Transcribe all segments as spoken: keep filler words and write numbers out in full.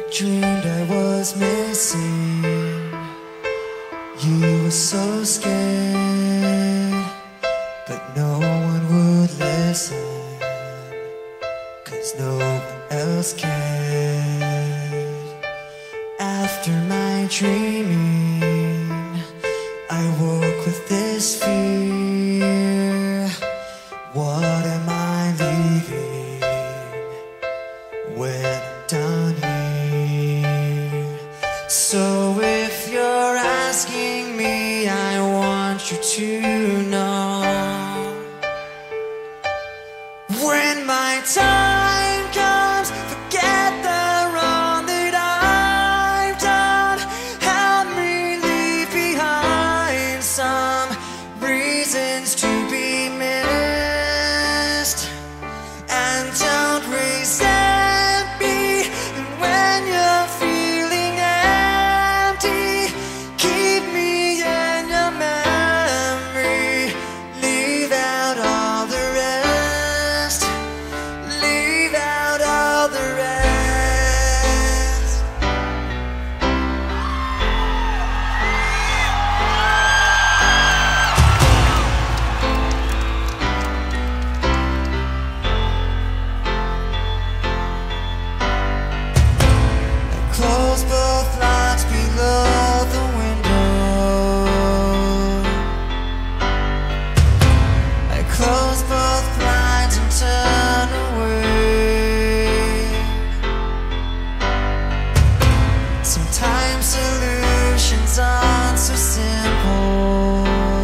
Dreamed I was missing. You were so scared, but no one would listen, 'cause no one else cared. After my dreaming, I woke with this fear. What am I leaving when I'm done here? So if you're asking me, I want you to know, when my time comes, forget the wrong that I've done. Help me leave behind some reasons to be missed, and don't resent me. And when you're feeling empty, keep me in your memory. Leave out all the rest. Leave out all the rest. I close both locks below the window. I close both blinds and turn away. Sometimes solutions aren't so simple.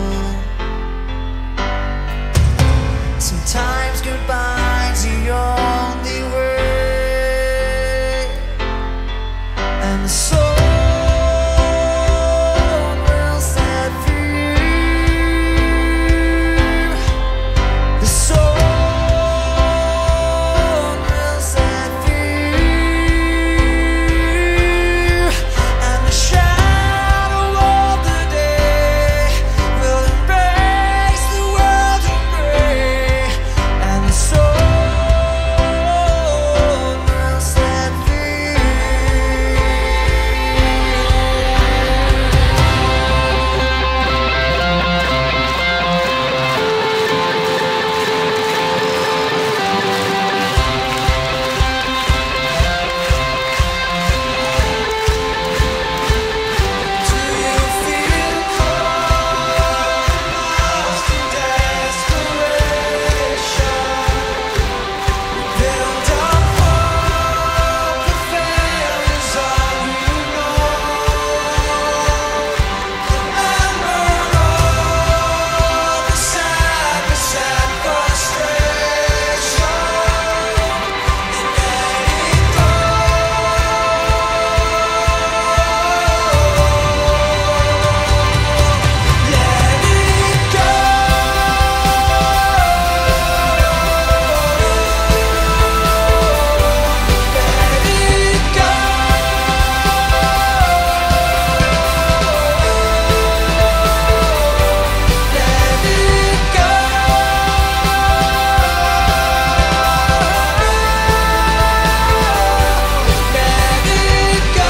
Sometimes goodbye's the only way, and the soul will set free. The soul will set free, and the shadow of the day will embrace the world in gray, and the soul will set free. Do you feel lost in desperation? Build up hope, the failure's all you know. Remember all the sadness and frustration, and let it go. Let it go. Let it go. Let it go. Let it go.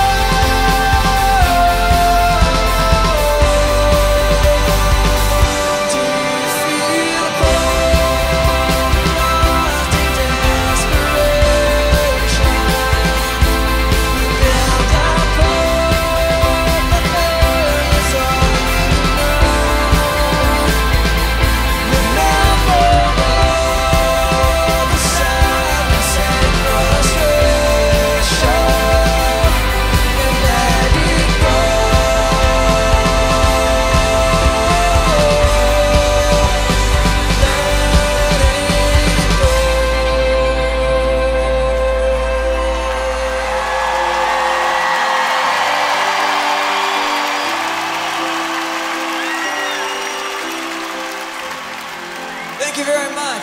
Do you feel lost in desperation? Build up hope, the failure's all you know. Remember all the sadness and frustration, and let it go. Thank you very much.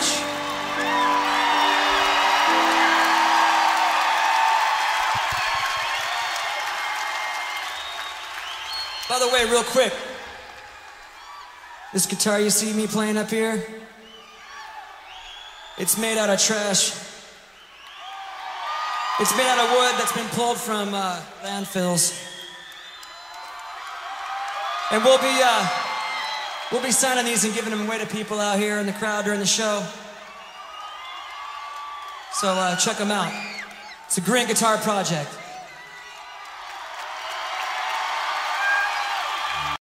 By the way, real quick, this guitar you see me playing up here, it's made out of trash. It's made out of wood that's been pulled from uh, landfills. And we'll be, uh, we'll be signing these and giving them away to people out here in the crowd during the show. So uh, check them out. It's a Green Guitar Project.